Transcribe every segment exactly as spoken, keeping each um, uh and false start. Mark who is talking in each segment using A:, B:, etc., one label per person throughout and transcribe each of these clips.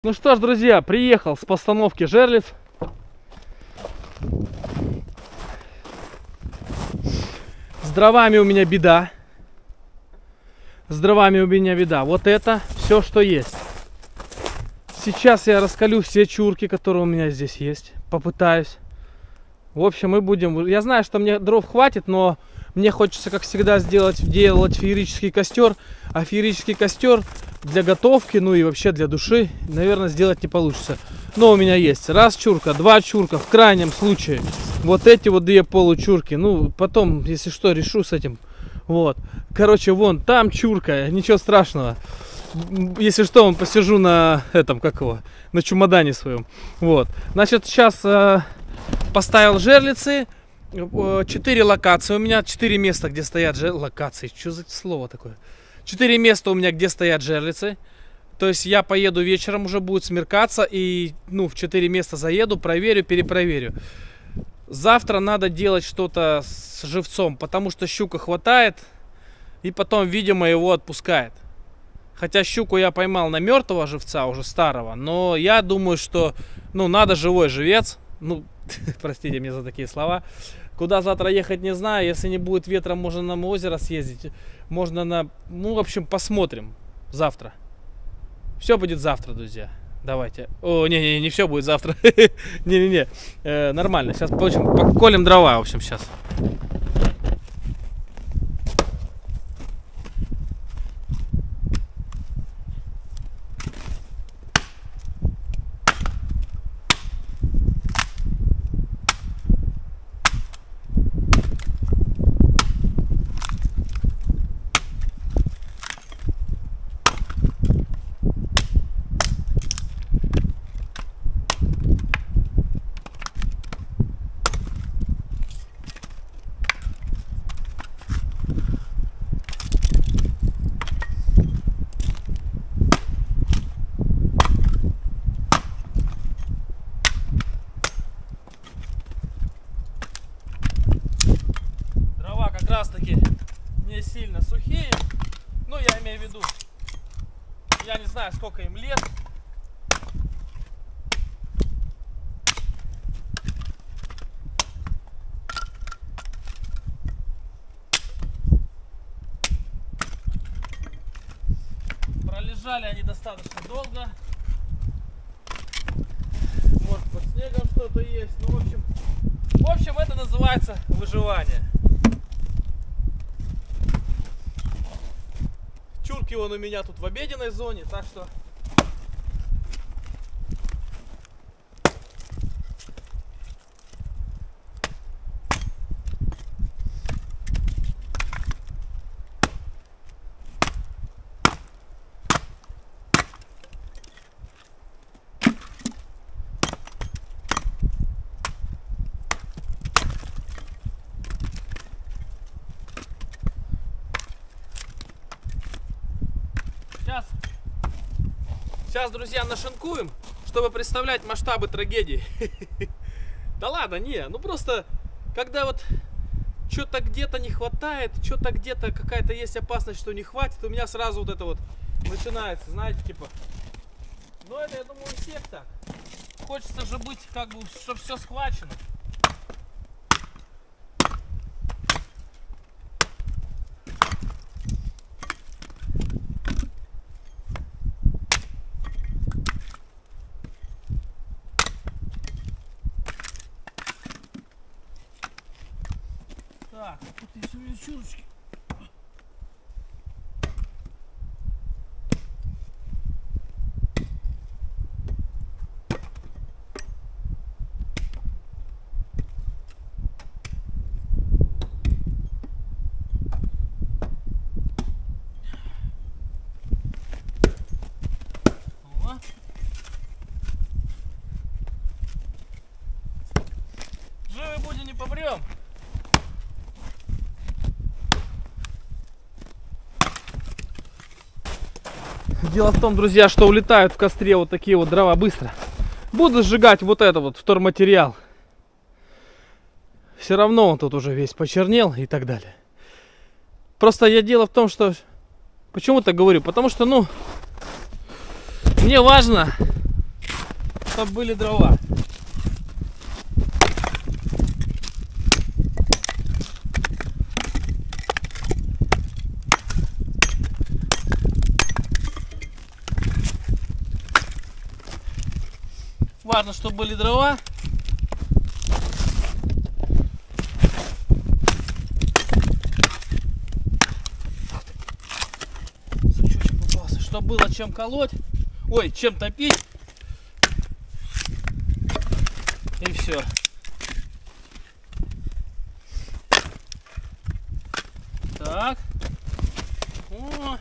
A: Ну что ж, друзья, приехал с постановки жерлиц. С дровами у меня беда. С дровами у меня беда. Вот это все, что есть. Сейчас я раскалю все чурки, которые у меня здесь есть. Попытаюсь. В общем, мы будем... Я знаю, что мне дров хватит, но мне хочется, как всегда, сделать, делать феерический костер. А феерический костер для готовки, ну и вообще для души, наверное, сделать не получится. Но у меня есть раз чурка, два чурка, в крайнем случае вот эти вот две получурки. Ну, потом, если что, решу с этим. Вот. Короче, вон, там чурка, ничего страшного. Если что, он посижу на этом, как его, на чемодане своем. Вот. Значит, сейчас э, поставил жерлицы. Четыре локации. У меня четыре места, где стоят жерлицы. Локации. Что за слово такое? Четыре места у меня, где стоят жерлицы. То есть я поеду вечером, уже будет смеркаться. И ну, в четыре места заеду, проверю, перепроверю. Завтра надо делать что-то с живцом, потому что щука хватает. И потом, видимо, его отпускает. Хотя щуку я поймал на мертвого живца, уже старого. Но я думаю, что ну, надо живой живец. Ну, простите мне за такие слова. Куда завтра ехать, не знаю. Если не будет ветра, можно на озеро съездить. Можно на... Ну, в общем, посмотрим завтра. Все будет завтра, друзья. Давайте. О, не-не, не все будет завтра. Не-не-не. Э, нормально. Сейчас, в общем, поколем дрова, в общем, сейчас. Раз таки не сильно сухие, ну я имею в виду, я не знаю, сколько им лет. Пролежали они достаточно долго. Может, под снегом что-то есть. Ну, в общем, в общем, это называется выживание. Чурки он у меня тут в обеденной зоне, так что Сейчас, сейчас, друзья, нашинкуем, чтобы представлять масштабы трагедии. Да ладно, не, ну просто, когда вот что-то где-то не хватает, что-то где-то какая-то есть опасность, что не хватит, у меня сразу вот это вот начинается, знаете, типа. Ну это, я думаю, у всех так. Хочется же быть, как бы, чтобы все схвачено. Так, тут есть у меня чурочки. О. Живы будем, не помрем. Дело в том, друзья, что улетают в костре вот такие вот дрова быстро. Буду сжигать вот это вот вторматериал. Все равно он тут уже весь почернел и так далее. Просто я дело в том, что... Почему так говорю? Потому что, ну, мне важно чтобы были дрова. Важно, чтобы были дрова. Сучочек попался. Чтобы было чем колоть. Ой, чем топить. И все. Так. О.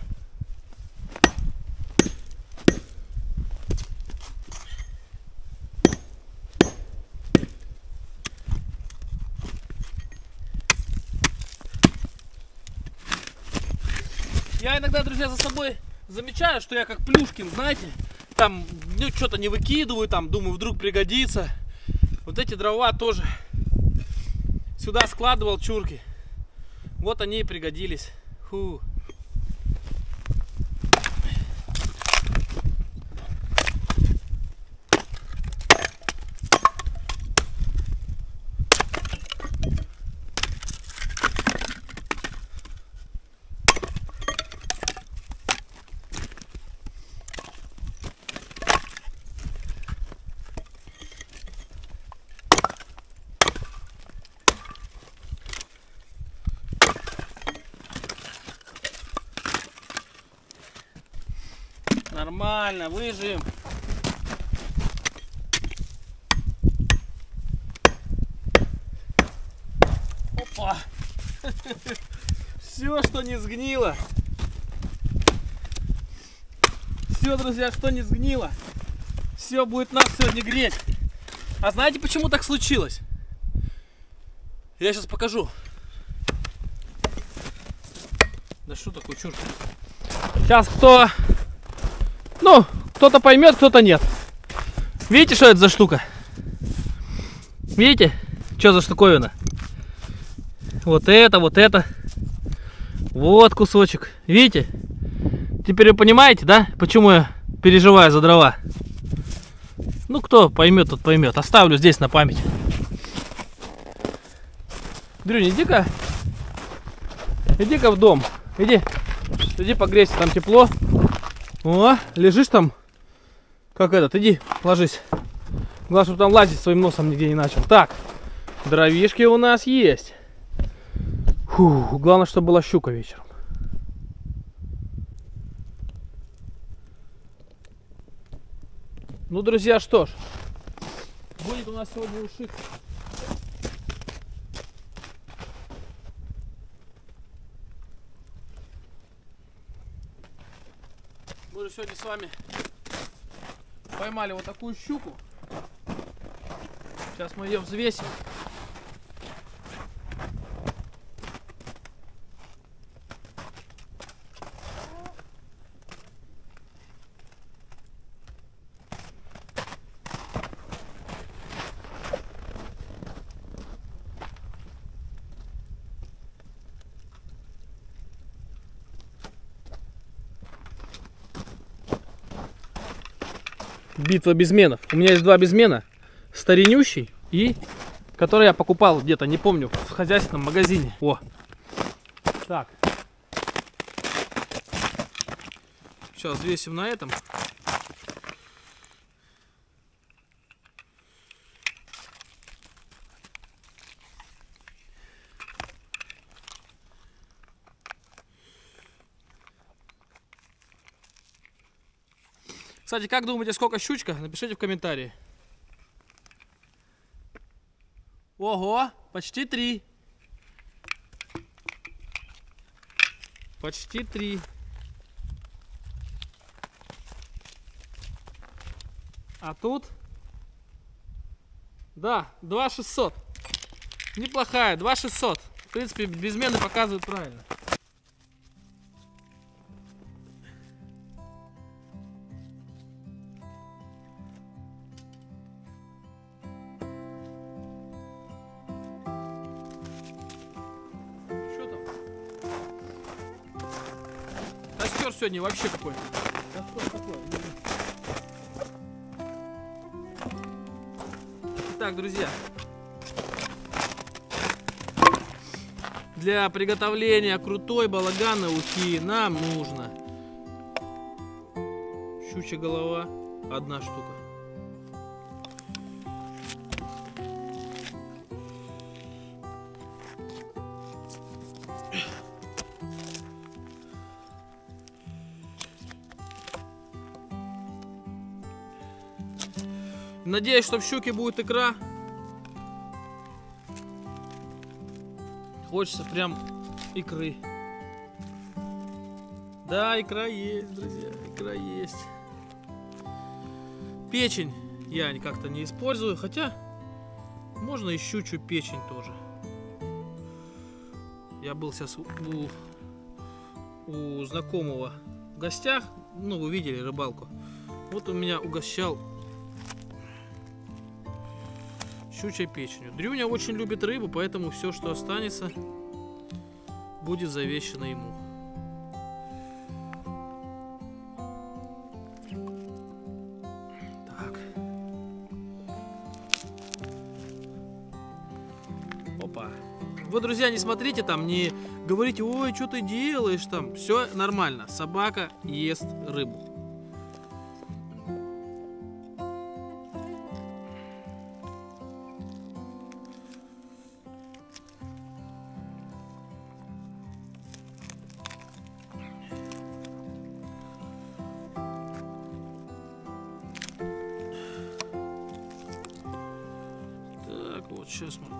A: Я иногда, друзья, за собой замечаю, что я как Плюшкин, знаете, там, ну, что-то не выкидываю, там, думаю, вдруг пригодится. Вот эти дрова тоже сюда складывал чурки. Вот они и пригодились. Фу. Нормально, выживем. Опа! Все, что не сгнило. Все, друзья, что не сгнило. Все будет нас сегодня греть. А знаете, почему так случилось? Я сейчас покажу. Да что такое, чушь? Сейчас кто... Ну, кто-то поймет, кто-то нет. Видите, что это за штука? Видите, что за штуковина? Вот это, вот это. Вот кусочек. Видите? Теперь вы понимаете, да, почему я переживаю за дрова? Ну, кто поймет, тот поймет. Оставлю здесь на память. Дрюня, иди-ка. Иди-ка в дом. Иди. Иди погрейся, там тепло. О, лежишь там, как этот, иди, ложись. Главное, чтобы там лазить своим носом нигде не начал. Так, дровишки у нас есть. Фу, главное, чтобы была щука вечером. Ну, друзья, что ж, будет у нас сегодня ушик. Мы же сегодня с вами поймали вот такую щуку. Сейчас мы ее взвесим. Битва безменов. У меня есть два безмена. Старинющий и который я покупал где-то, не помню, в хозяйственном магазине. О. Так. Сейчас взвесим на этом. Кстати, как думаете, сколько щучка? Напишите в комментарии. Ого, почти три. Почти три. А тут? Да, два шестьсот. Неплохая, два шестьсот. В принципе, безмены показывают правильно. Сегодня вообще какой-то. Итак, друзья, для приготовления крутой балаганной ухи нам нужно щучья голова, одна штука. Надеюсь, что в щуке будет икра. Хочется прям икры. Да, икра есть, друзья, икра есть. Печень я как-то не использую, хотя можно и щучью печень тоже. Я был сейчас у, у знакомого в гостях, ну вы видели рыбалку. Вот он меня угощал щучьей печенью. Дрюня очень любит рыбу, поэтому все, что останется, будет завещено ему. Так. Опа. Вы, друзья, не смотрите там, не говорите, ой, что ты делаешь там. Все нормально. Собака ест рыбу. Вот сейчас мы...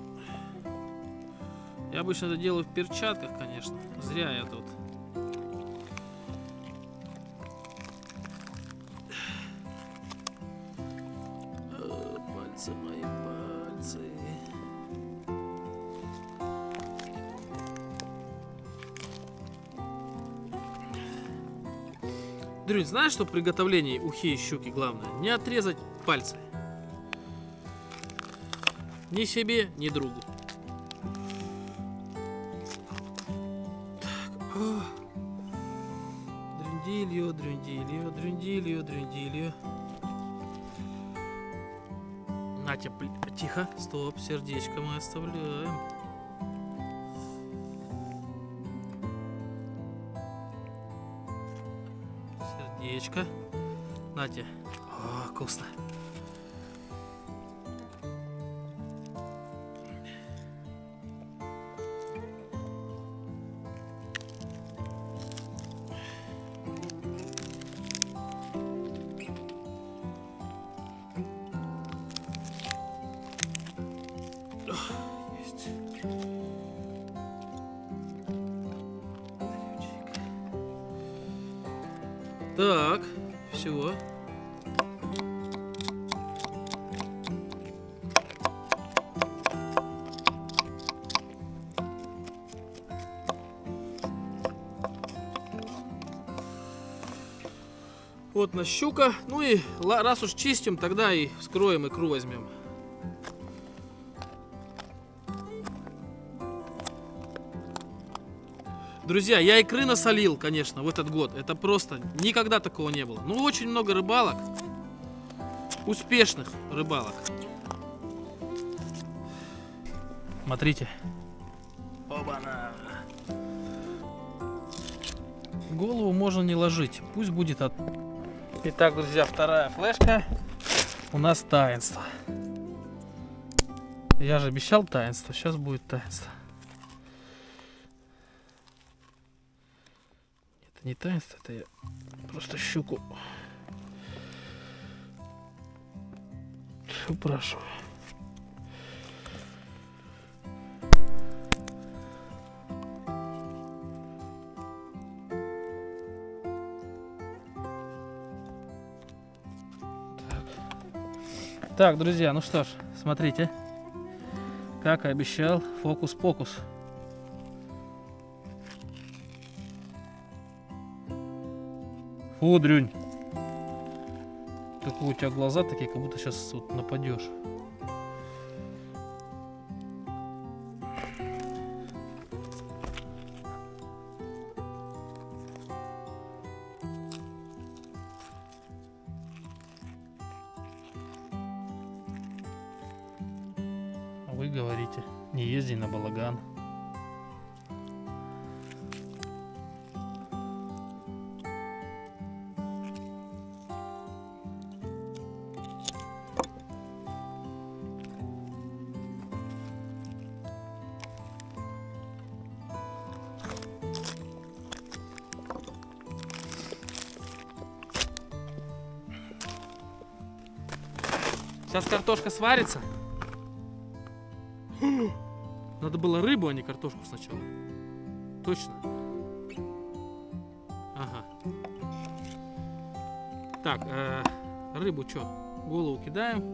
A: Я обычно это делаю в перчатках, конечно. Зря я тут. О, пальцы мои, пальцы. Дрюнь, знаешь, что в приготовлении ухи и щуки главное? Не отрезать пальцы. Ни себе, ни другу. Так. Дрюндилью, дрюндилью, дрюндилью, дрюндилью. Натя, тихо, стоп, сердечко мы оставляем. Сердечко. Натя. О, вкусно. Так, все. Вот на щука. Ну и раз уж чистим, тогда и вскроем, икру возьмем. Друзья, я икры насолил, конечно, в этот год. Это просто никогда такого не было. Ну, очень много рыбалок. Успешных рыбалок. Смотрите. Оба-на. Голову можно не ложить. Пусть будет от... Итак, друзья, вторая флешка. У нас таинство. Я же обещал таинство. Сейчас будет таинство. Не таинство, это я просто щуку упрашиваю. Так. Так, друзья, ну что ж, смотрите, как и обещал, фокус-покус. О, Дрюнь. Такие у тебя глаза такие, как будто сейчас вот нападешь. вы говорите. Не езди на балаган. Сейчас картошка сварится. Надо было рыбу, а не картошку сначала. Точно. Ага. Так, э, рыбу что? Голову кидаем.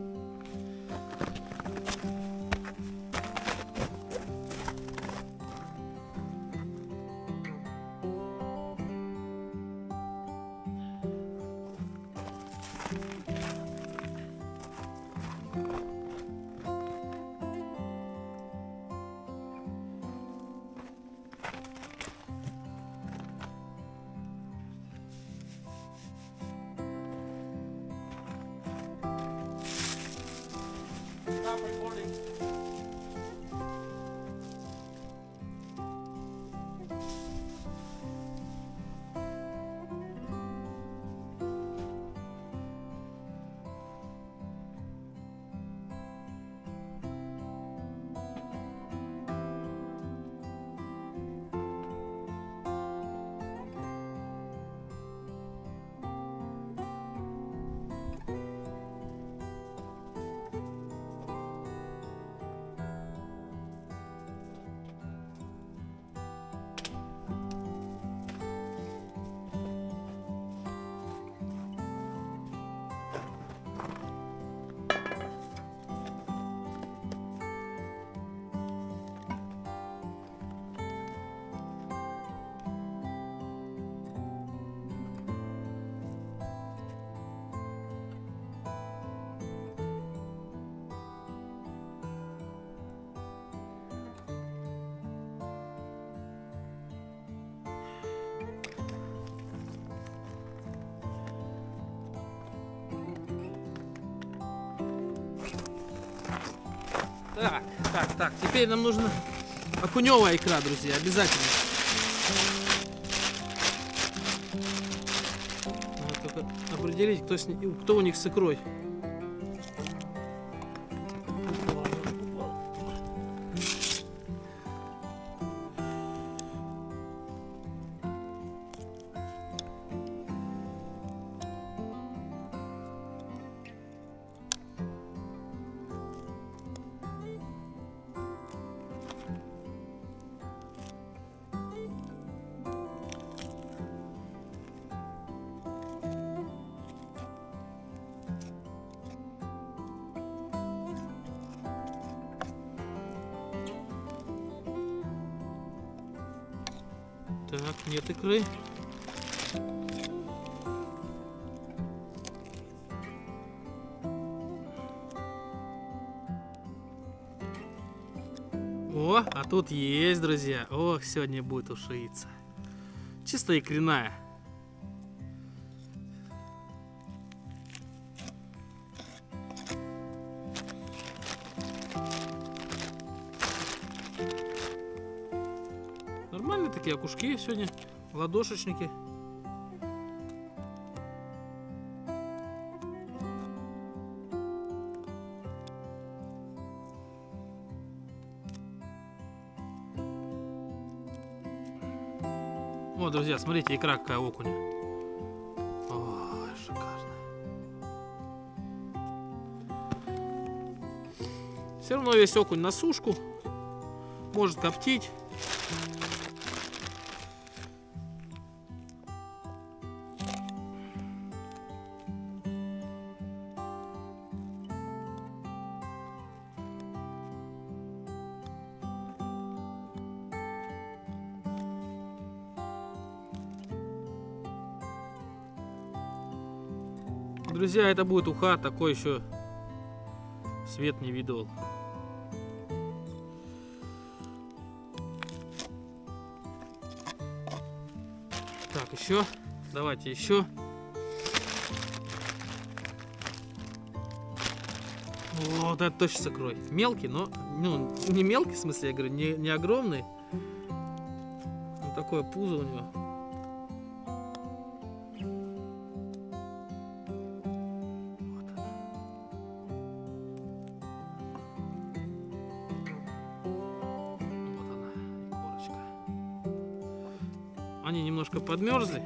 A: Так, так, так. Теперь нам нужна окуневая икра, друзья, обязательно. Надо только определить, кто, с... кто у них с икрой. Так, нет икры. О, а тут есть, друзья. Ох, сегодня будет ушица. Чисто икряная. Нормальные такие окушки сегодня, ладошечники. Вот, друзья, смотрите, икра какая окуня. Ой, шикарно. Все равно весь окунь на сушку. Может коптить. Друзья, это будет уха, такой еще свет не видывал. Так, еще, давайте еще. Вот это точно сокрой. Мелкий, но ну, не мелкий, в смысле, я говорю, не, не огромный. Вот такое пузо у него. Вот она, икорочка. Они немножко подмерзли.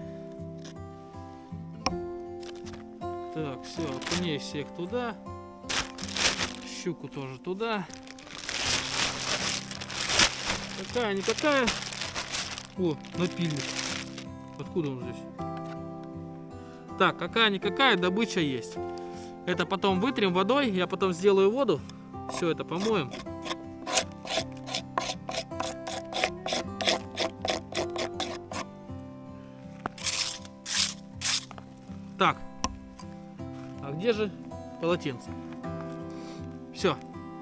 A: Так, все, окуней всех туда. Щуку тоже туда. Какая-никакая. О, напильник. Откуда он здесь? Так, какая-никакая добыча есть. Это потом вытрем водой. Я потом сделаю воду. Все это помоем. Так. А где же полотенце? Все.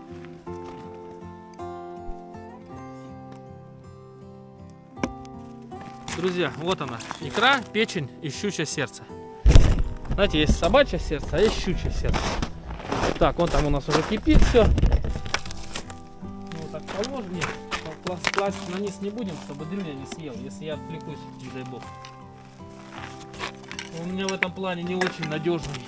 A: Друзья, вот она. Икра, печень и щучье сердце. Знаете, есть собачье сердце, а есть щучье сердце. Так, вон там у нас уже кипит все. Ну, так положим. Нет, класть на низ не будем, чтобы дым я не съел, если я отвлекусь, не дай бог. У меня в этом плане не очень надежный.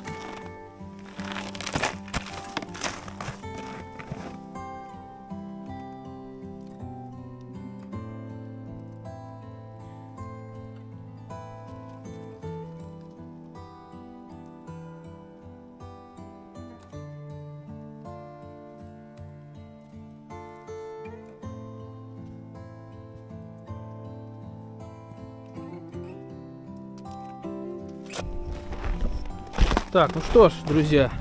A: Так, ну что ж, друзья.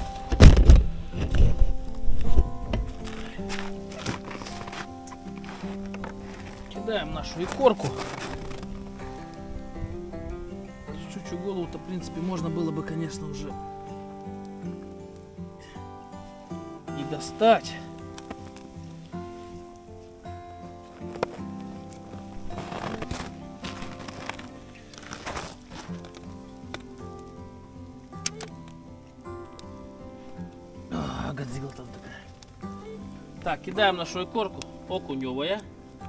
A: Кидаем нашу икорку. Щучью голову-то, в принципе, можно было бы, конечно, уже и достать. Годзилла там такая. Так, кидаем нашу икорку окуневая.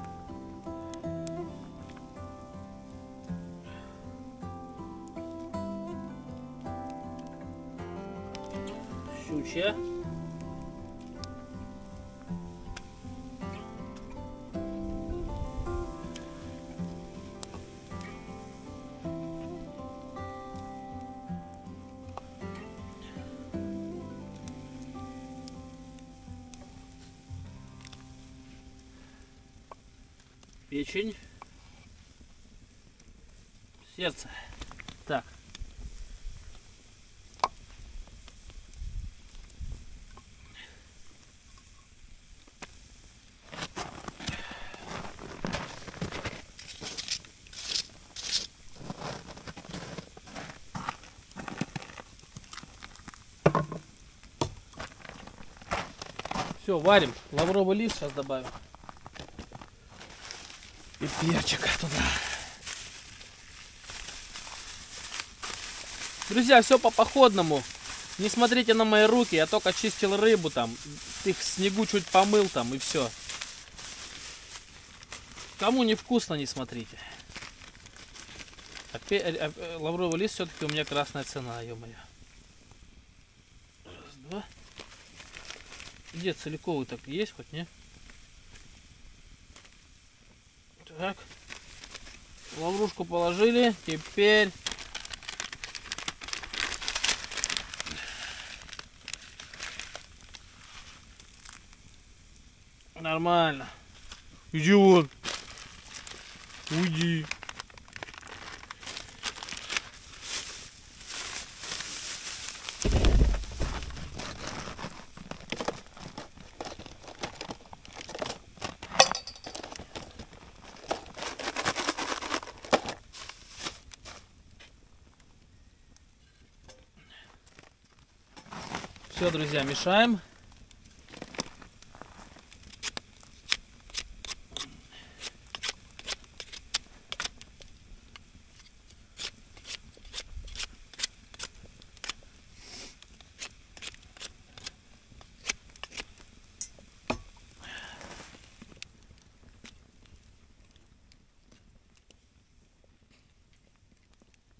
A: Щучья. Печень, сердце. Так. Все, варим. Лавровый лист сейчас добавим. И перчик туда. Друзья, все по походному. Не смотрите на мои руки, я только чистил рыбу там. Их в снегу чуть помыл там и все. Кому не вкусно, не смотрите. А пе а, а, лавровый лист все-таки у меня красная цена, ё-моё. Раз, два. Где целиковый так есть хоть, не? Так, лаврушку положили, теперь нормально. Иди вон, уйди. Все, друзья, мешаем.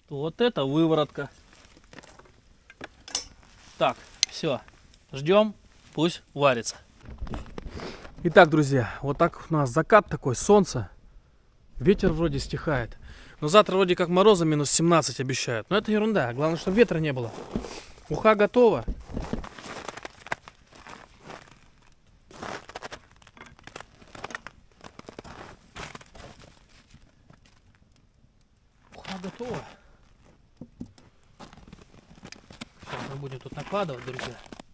A: Вот это выворотка. Так, все. Ждем, пусть варится. Итак, друзья, вот так у нас закат такой, солнце. Ветер вроде стихает. Но завтра вроде как мороза минус семнадцать обещают. Но это ерунда. Главное, чтобы ветра не было. Уха готова. Уха готова. Сейчас мы будем тут накладывать, друзья.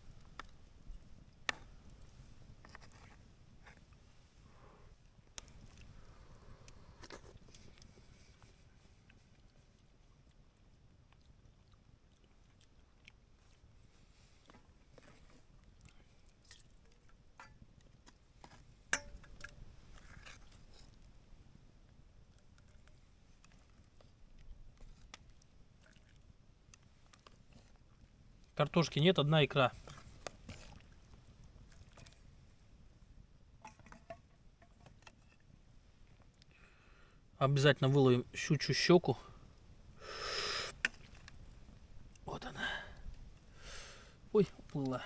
A: Картошки нет, одна икра. Обязательно выловим щучью щеку. Вот она. Ой, уплыла.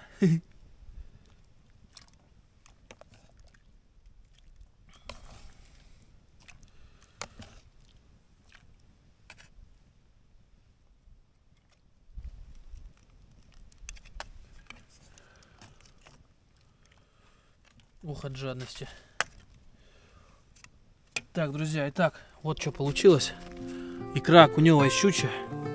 A: Ух, от жадности. Так, друзья, итак, вот что получилось. Икра окуневая щучья.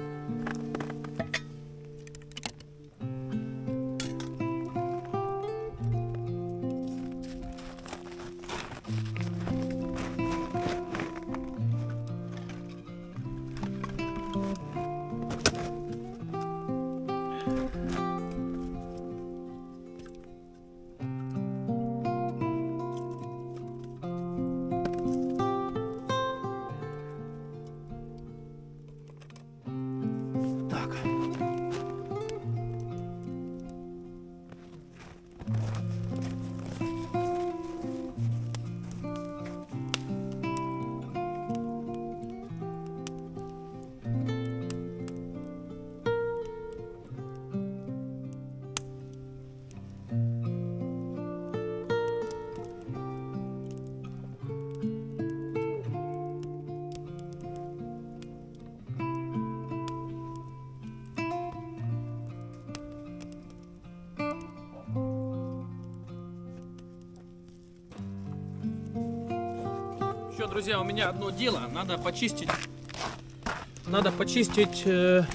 A: Еще, друзья, у меня одно дело. Надо почистить. Надо почистить э,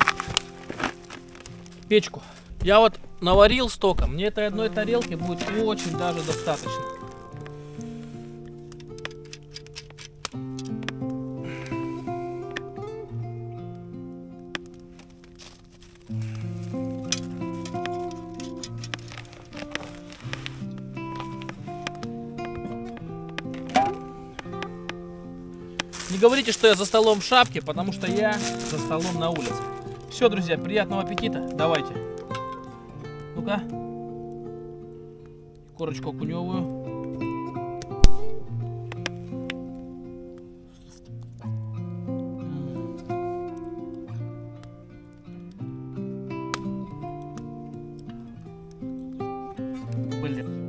A: печку. Я вот наварил столько. Мне этой одной тарелки будет очень даже достаточно. Не говорите, что я за столом в шапке, потому что я за столом на улице. Все, друзья, приятного аппетита. Давайте. Ну-ка. Корочку окуневую. Блин.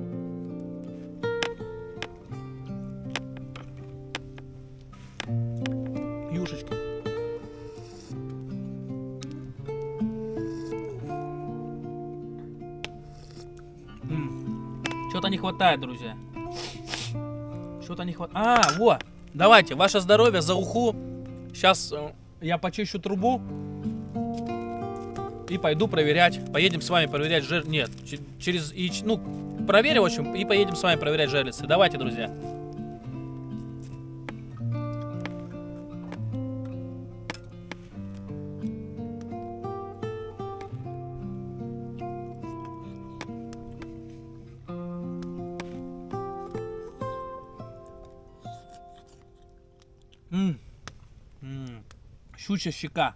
A: Юшечка. Что-то не хватает, друзья. Что-то не хватает. А, вот. Давайте, ваше здоровье за уху. Сейчас э, я почищу трубу. И пойду проверять. Поедем с вами проверять жир. Нет, через... И, ну, проверим, в общем, и поедем с вами проверять жерлицы. Давайте, друзья. М-м. М-м. Щучья щека.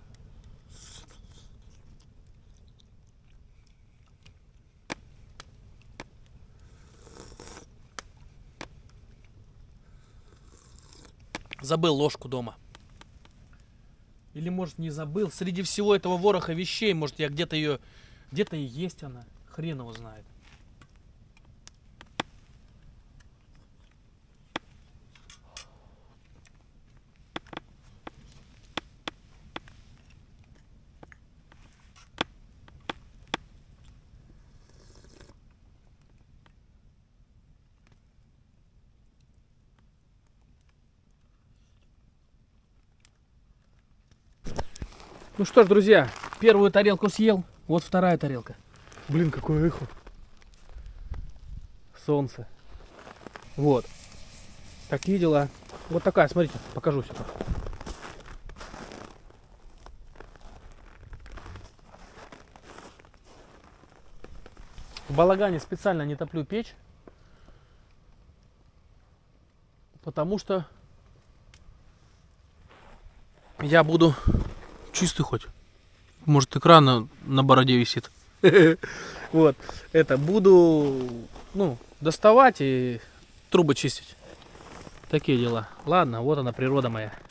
A: Забыл ложку дома. Или, может, не забыл. Среди всего этого вороха вещей, может, я где-то ее... Где-то и есть она. Хрен его знает. Ну что ж, друзья, первую тарелку съел, вот вторая тарелка. Блин, какое эхо. Солнце. Вот. Такие дела. Вот такая, смотрите, покажу все. В балагане специально не топлю печь, потому что я буду... Чистый хоть. Может, экран на, на бороде висит. Вот. Это буду, ну, доставать и трубы чистить. Такие дела. Ладно, вот она, природа моя.